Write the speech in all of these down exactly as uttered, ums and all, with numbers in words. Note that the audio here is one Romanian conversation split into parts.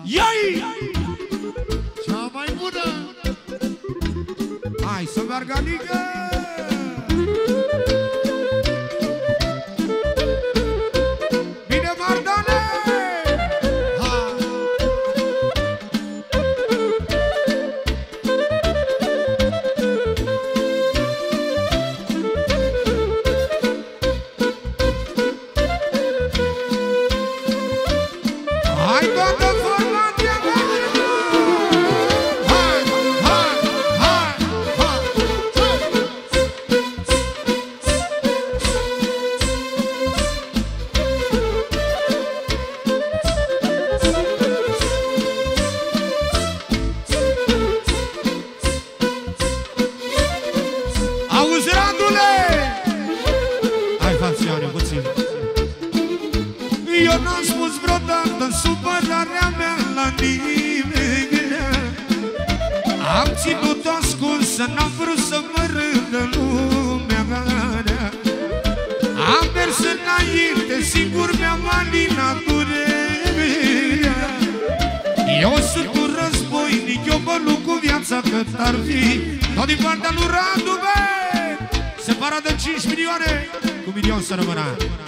Ia-i! Cea mai bună! Hai să meargă ligă! Bine, Mardane! Hai, toată formația! Hai, hai, hai, hai! Auzi, Radule! Hai, fațioane, puțin. Eu n-am spus vreodată supărarea mea la nimeni. Am ținut-o ascunsă, n-am vrut să mă râdă lumea. Am mers înainte, singur mi-am alinat durerea. Eu sunt un războinic, eu mă lupt cu viața cât ar fi. Tot din partea lui Radu, bă! Separat de cinci milioane, cu milion să rămână.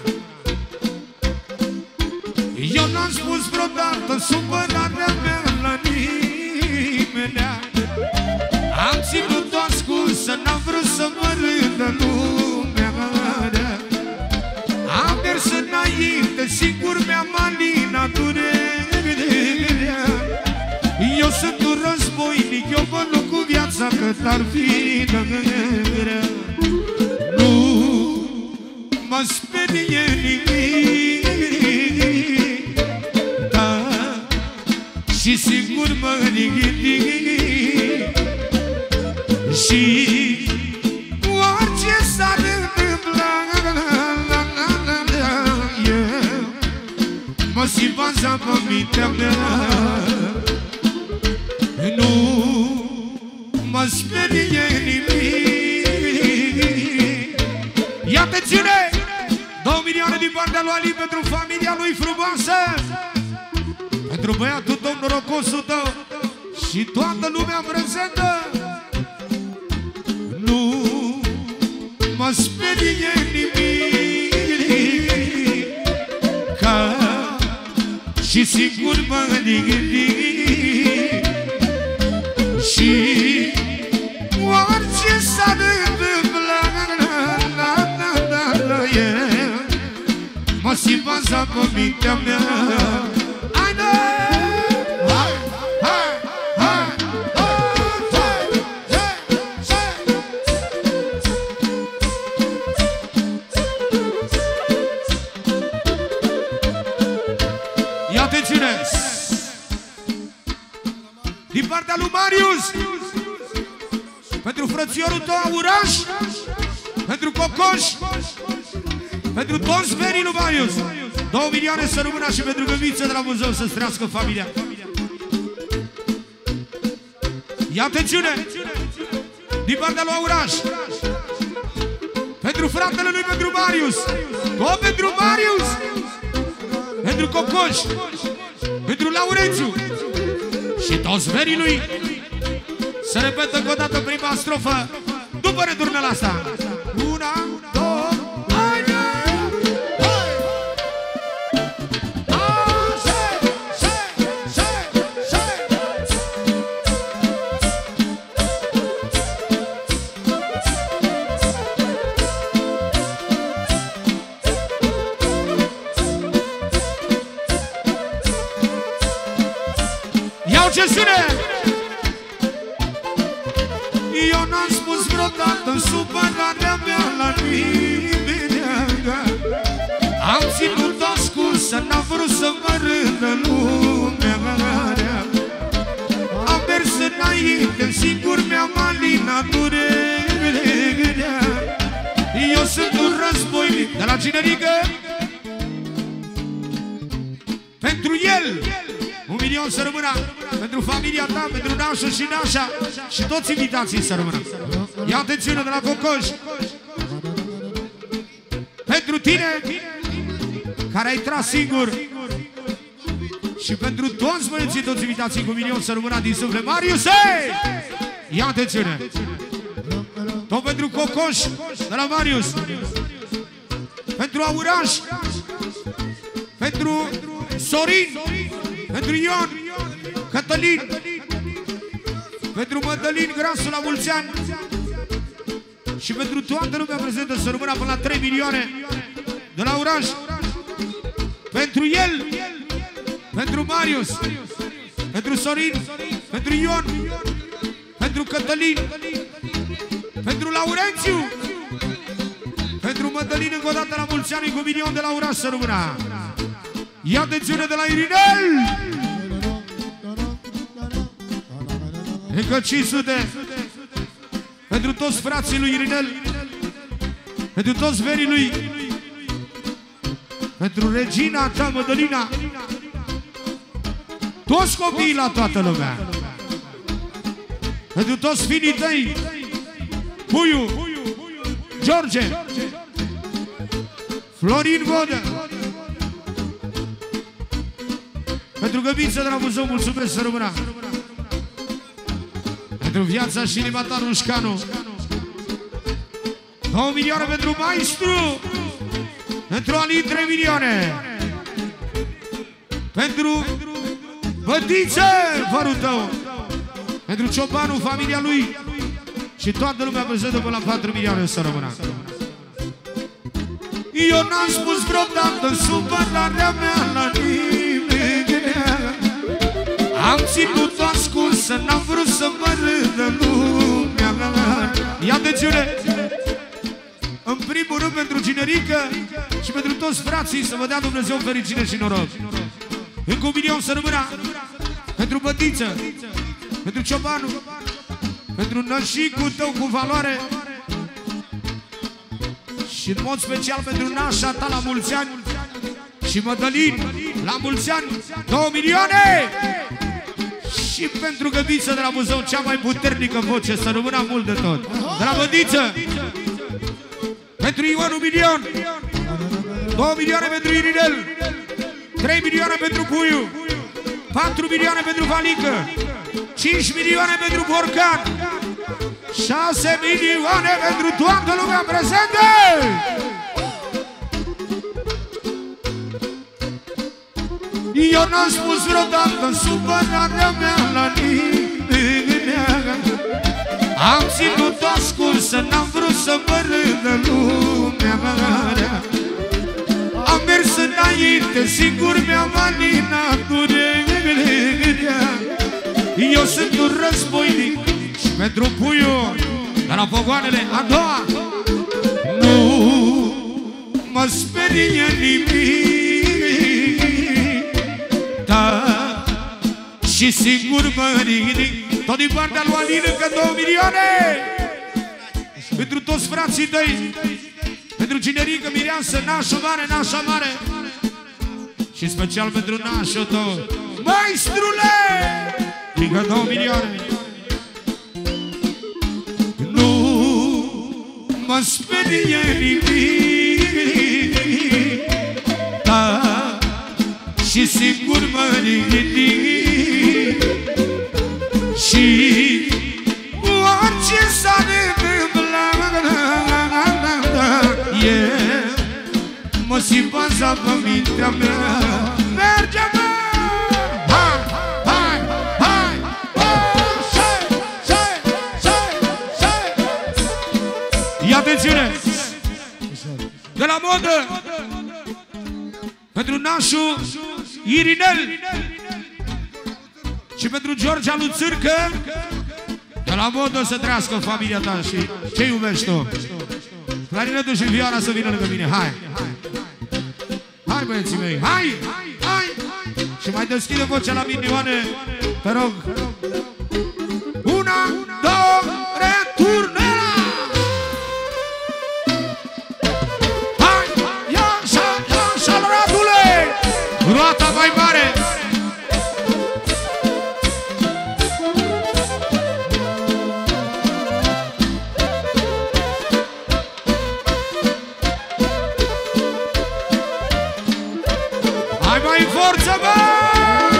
Eu n-am spus vreodată supărarea mea la nimeni. Am ținut-o ascunsă, n-am vrut să mă râdă lumea. Am mers înainte, singur mi-am alinat durerea. Eu sunt un războinic, eu mă lupt cu viața cât ar fi. Nu mă sperie nimic, și singur mă ridic. Și orice s-ar întâmpla, eu mă simt bazat pe mintea mea. Nu mă sperie nimic. Ia atențiune! Două milioane din partea lui Ali pentru familia lui frumoasă, pentru băiatul tău, norocosul tău și toată lumea prezentă. Nu mă sperie nimic, că și singur mă ridic. Și orice s-ar întâmpla, mă simt bazat pe mintea mea. Din partea lui Marius, pentru frățiorul tău Auraș, pentru Cocoș, pentru toți verii lui Marius, două milioane să rămână și pentru Găviță de la Buzău să străiască familia. Ia atențiune! Din partea lui Auraș, pentru fratele lui, pentru Marius, tot pentru Marius, pentru Cocoș, pentru Laurențiu și toți verii lui. Se repetă încă o dată prima strofă după returnul asta. Una, două, haide! Iau ce sune! Eu n-am spus vreodată supărarea mea la nimeni. Am ținut-o ascunsă, n-am vrut să mă râdă lumea. Am mers înainte, singur mi-am alinat durerea. Eu sunt un războinic de la Cinerică. Pentru el un milion să rămână, pentru familia ta, pentru Nașa și Nașa și toți invitații să rămână. Ia atențiune de la Cocoș. Pentru tine, care ai tras singur, Și pentru toți băieții, toți invitații cu milion să rămână din suflet. Marius, hei! Ia atențiune! Tot pentru Cocoș, de la Marius. Pentru Auraș. Pentru Sorin. Pentru Ion. Cătălin. Pentru Mădălin Grasul la mulți ani. Și pentru toată lumea prezentă să rămână până la trei milioane de la Auraș. Pentru el. Pentru Marius. Pentru Sorin. Pentru Ion. Pentru Cătălin. Pentru Laurențiu. Pentru Mădălin încă o dată la mulți ani cu milion de la Auraș să rămână. Ia atențiune de la Irinel. Încă cinci sute. Pentru toți frații lui Irinel. Pentru toți verii lui. Pentru regina ta, Mădălina. Toți copiii la toată lumea. Pentru toți finii tăi. Puiu, George, Florin Vodă. Pentru Găbiță de la Buzău, mulțumesc să rămână. Pentru viața și inima ta, Rușcanu. Două milioane pentru Maestru. Pentru Alin, trei milioane. Pentru Bădiță, vărul tău. Pentru Ciobanu, familia lui. Și toată lumea prezentă până la patru milioane să rămână. Eu n-am spus vreodată supărarea mea la nimeni. Am ținut-o ascunsă, n-am vrut să mă râdă lumea. Ia atențiune! În primul rând pentru Ginerică și pentru toți frații, să vă dea Dumnezeu fericire și noroc. Încă un milion să rămână. Pentru Bădiță, pentru Ciobanu, pentru nășicul tău cu valoare și în mod special pentru nașa ta la mulți ani și Mădălin la mulți ani, două milioane! Și pentru Găbiță de la Buzău, cea mai puternică voce, să rămână mult de tot. De la Bădiță, pentru Ion un milion, două milioane pentru Irinel, trei milioane pentru Puiu, patru milioane pentru Valică, cinci milioane pentru Borcan, șase milioane pentru toată lumea prezentă! Eu n-am spus vreodată supărarea mea la nimeni. Am ținut-o ascunsă, n-am vrut să mă râdă lumea. Am mers înainte, singur mi-am alinat durerea. Eu sunt un războinic și pentru Puiu de la Pogoanele a doua. Nu mă sperie nimic, da, și singur mă ridic. Tot din partea lui Alin încă două milioane. Pentru toți frații tăi, pentru Ginerică, Mireasă, nașul mare, nașa mare. Și special pentru nașul tău, Maestrule! Încă două milioane. Nu mă sperie nimic, da, și singur mă ridic. Și orice s-ar întâmpla, yeah, mă simt baza pe mintea mea. Merge, mă! Hai, hai, hai, hai! Ia atențiune! De la modă pentru nașul Irinel și pentru George Aluțârcă. De la modă să trăiască familia ta. Și ce iubești tu? Clarinetul și vioara să vină lângă mine. Hai! Hai, băieții mei! Hai! Hai! Și mai deschide vocea la mine, Ioane. Te rog! Una, două, returnera! Hai! Ia așa, ia așa, ratule! Roata mai mare! Hai mai forță, bă!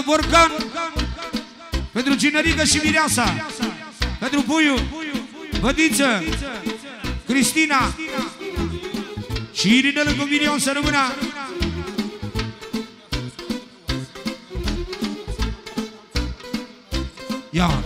borcan, pentru Ginerică și Mireasa, pentru Puiu, Vădiță, Cristina și Irinel cu milion să rămână. Ia.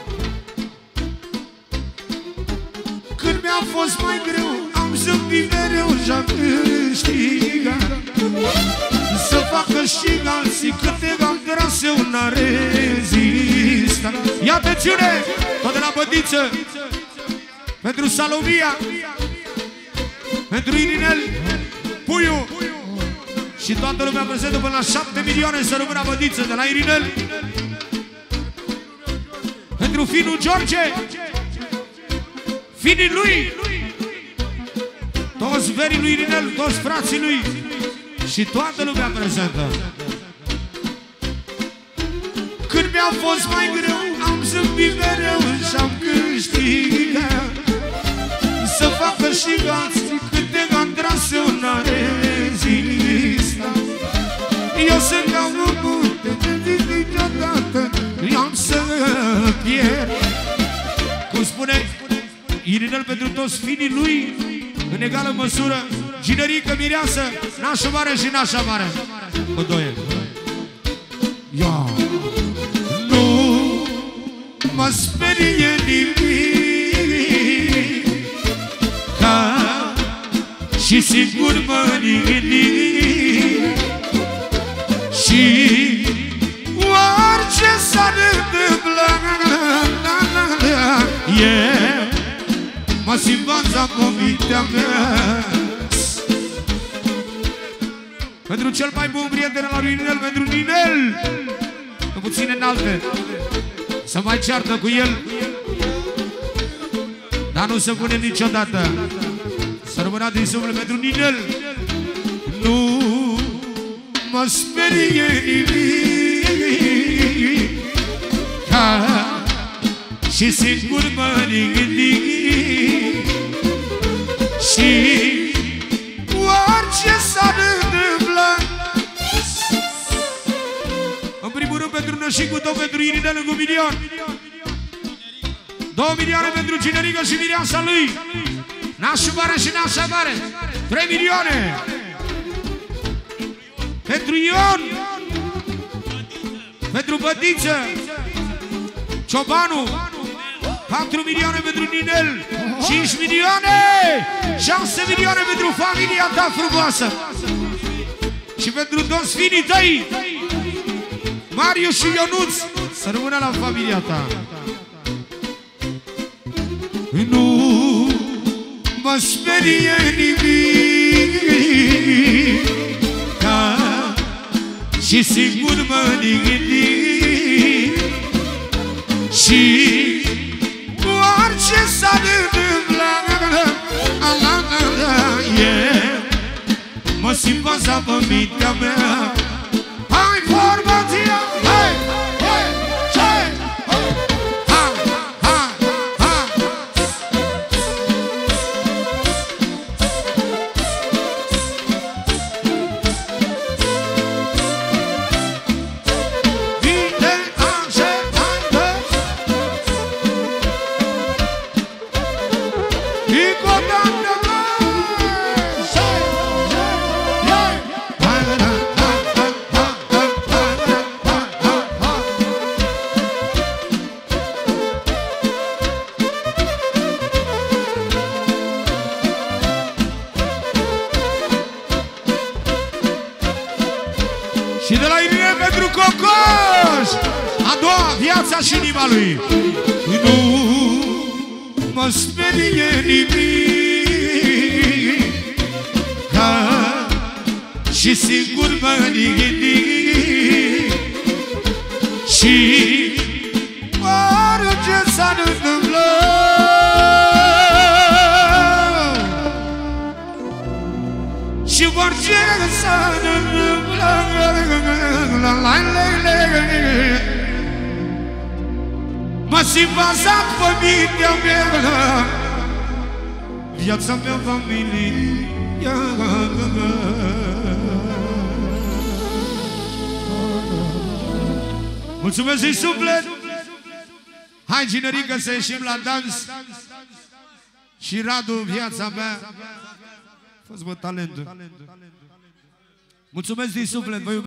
Când mi-a fost mai greu, am zâmbit mereu și-am câștigat. Să facă și alții câte grase n-a rezistat. Ia atențiune, tot de la Bădiță, pentru Salomia, pentru Irinel, Puiu și toată lumea prezentă până la șapte milioane să rămână Bădiță de la Irinel. Pentru finul George, finii lui, toți verii lui Irinel, toți frații lui și toată lumea prezentă. Când mi-a fost mai greu, am zâmbit mereu și-am câștigat. Să facă și alții câte gandrase n-a rezistat. Eu sunt ca un munte, niciodată i-am să pierd. Cum spune Irinel, pentru toți finii lui, în egală măsură, Ginerică, Mireasă, nașă mare și nașa mare. Cu doi. Ia. Nu mă sperie nimic, ca și sigur mă nimic. Și orice s-ar întâmpla, eu mă simt baza cu mintea mea. Pentru cel mai bun prieten al lui Ninel, pentru Ninel, cu puțin înalte, să mai ceartă cu el, dar nu se pune niciodată. Să rămână din suflet pentru Ninel. Nu mă sperie nimic, ca și singur mă gândi. Și orice s-ar întâmpla, în primul rând pentru Nășicu, două pentru Irinel cu milion, două milioane pentru Ginerică și Mireasa lui, nașul mare și nașa mare, trei milioane pentru Ion, pentru Bădiță, Ciobanu, patru milioane pentru Ninel, cinci milioane, șase milioane pentru familia ta frumoasă și pentru toți finii tăi, Marius și Ionuț, să rămână la familia ta. Nu mă sperie nimic, ca și singur mă gândi. Și orice s-ar întâmpla, eu mă simt baza pe mintea mea. Hai, formația! Hai, hai, hai! Ha, ha, ha! Vine așa, haide! Încă o dată, și de la Irinel pentru Cocoș, a doua, viața și inima lui. Nu mă sperie nimic, ca și singur mă gândi. Și orice s-ar întâmpla, și orice s-ar întâmpla, mă simt bazat pe mintea mea, viața mea, familia. Mulțumesc din suflet. Hai, ginerică, să ieșim la dans. Și Radu, viața mea. Fă-ți, mă, talentul. Mulțumesc din suflet, vă iubesc.